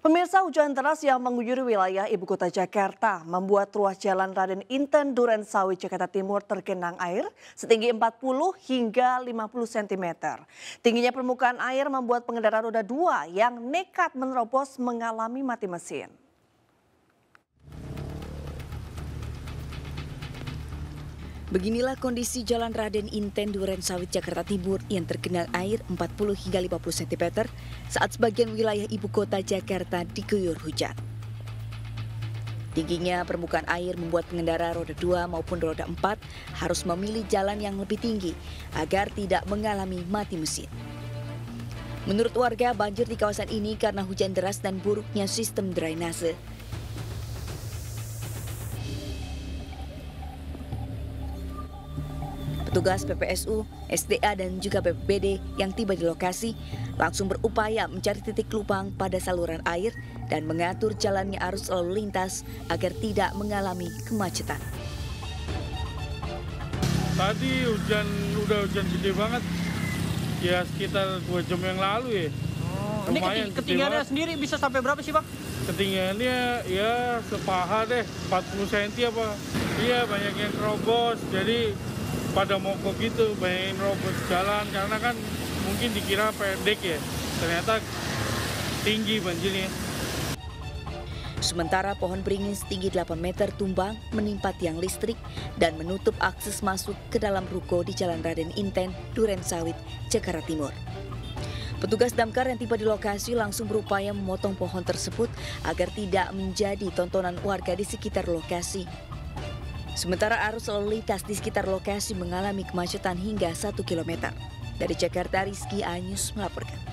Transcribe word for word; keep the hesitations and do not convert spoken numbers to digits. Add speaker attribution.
Speaker 1: Pemirsa, hujan deras yang mengguyur wilayah ibu kota Jakarta membuat ruas jalan Raden Inten Durensawit Jakarta Timur tergenang air setinggi empat puluh hingga lima puluh sentimeter. Tingginya permukaan air membuat pengendara roda dua yang nekat menerobos mengalami mati mesin.
Speaker 2: Beginilah kondisi Jalan Raden Inten Durensawit Jakarta Timur yang tergenang air empat puluh hingga lima puluh sentimeter saat sebagian wilayah ibu kota Jakarta diguyur hujan. Tingginya permukaan air membuat pengendara roda dua maupun roda empat harus memilih jalan yang lebih tinggi agar tidak mengalami mati mesin. Menurut warga, banjir di kawasan ini karena hujan deras dan buruknya sistem drainase. Petugas P P S U, S D A dan juga B P B D yang tiba di lokasi langsung berupaya mencari titik lubang pada saluran air dan mengatur jalannya arus lalu lintas agar tidak mengalami kemacetan.
Speaker 3: Tadi hujan udah hujan gede banget, ya sekitar dua jam yang lalu ya.
Speaker 4: Oh, ini keting ketinggiannya sendiri bisa sampai berapa sih, Bang?
Speaker 3: Ketinggiannya ya sepaha deh, empat puluh sentimeter apa. Iya, banyak yang terobos, jadi pada mogok gitu, banyak yang robot jalan karena kan mungkin dikira pendek ya, ternyata tinggi banjirnya.
Speaker 2: Sementara pohon beringin setinggi delapan meter tumbang menimpa tiang listrik dan menutup akses masuk ke dalam ruko di Jalan Raden Inten, Durensawit, Jakarta Timur. Petugas damkar yang tiba di lokasi langsung berupaya memotong pohon tersebut agar tidak menjadi tontonan warga di sekitar lokasi. Sementara arus lalu lintas di sekitar lokasi mengalami kemacetan hingga satu kilometer. Dari Jakarta, Rizky Anyus melaporkan.